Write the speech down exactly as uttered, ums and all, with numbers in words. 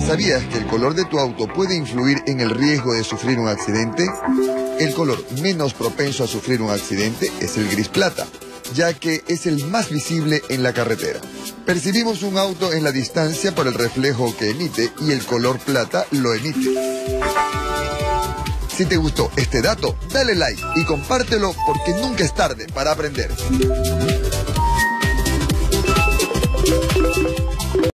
¿Sabías que el color de tu auto puede influir en el riesgo de sufrir un accidente? El color menos propenso a sufrir un accidente es el gris plata, ya que es el más visible en la carretera. Percibimos un auto en la distancia por el reflejo que emite y el color plata lo emite. Si te gustó este dato, dale like y compártelo porque nunca es tarde para aprender.